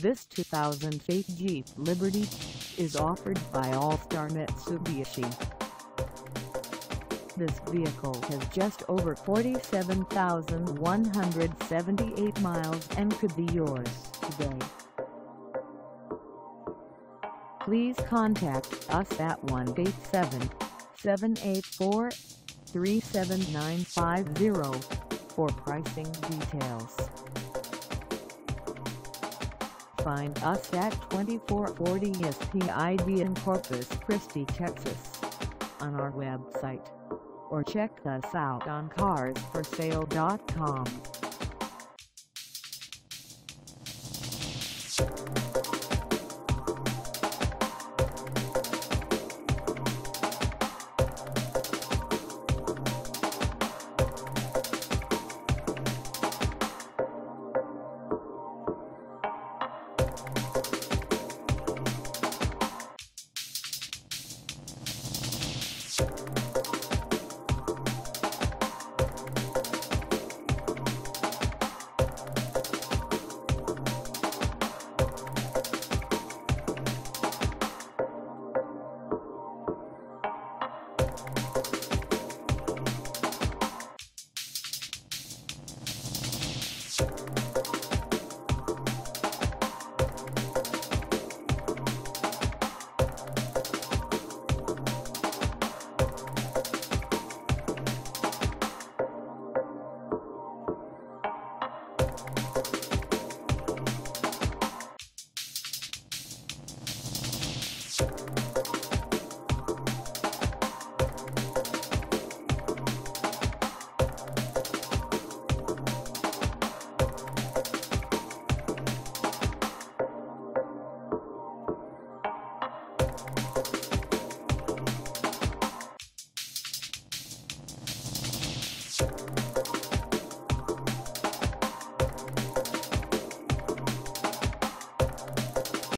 This 2008 Jeep Liberty is offered by All Star Mitsubishi. This vehicle has just over 47,178 miles and could be yours today. Please contact us at 1-877-884-37950 for pricing details. Find us at 2440 SPID in Corpus Christi, Texas, on our website, or check us out on carsforsale.com. You